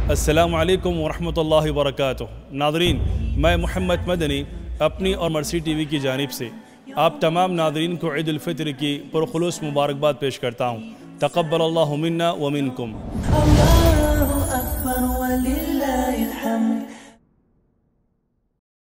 अस्सलामु अलैकुम वरहमतुल्लाहि वबरकातुहू। नादरीन, मैं मोहम्मद मदनी अपनी और मर्सी टीवी की जानिब से आप तमाम नादरीन को ईद उल फित्र की पुरखुलूस मुबारकबाद पेश करता हूँ। तक़ब्बलल्लाहु मिन्ना व मिनकुम।